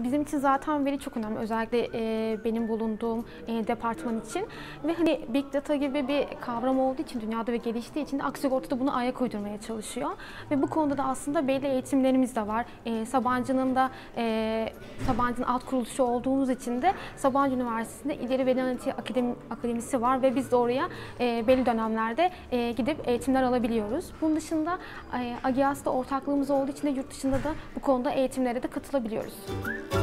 Bizim için zaten veri çok önemli. Özellikle benim bulunduğum departman için. Ve hani Big Data gibi bir kavram olduğu için dünyada ve geliştiği için de Aksigorta da bunu ayak uydurmaya çalışıyor. Ve bu konuda da aslında belli eğitimlerimiz de var. Sabancı'nın alt kuruluşu olduğumuz için de Sabancı Üniversitesi'nde İleri Veri Analitiği Akademisi var ve biz de oraya belli dönemlerde gidip eğitimler alabiliyoruz. Bunun dışında Agias'ta ortaklığımız olduğu için de yurt dışında da bu konuda eğitimlere de katılabiliyoruz.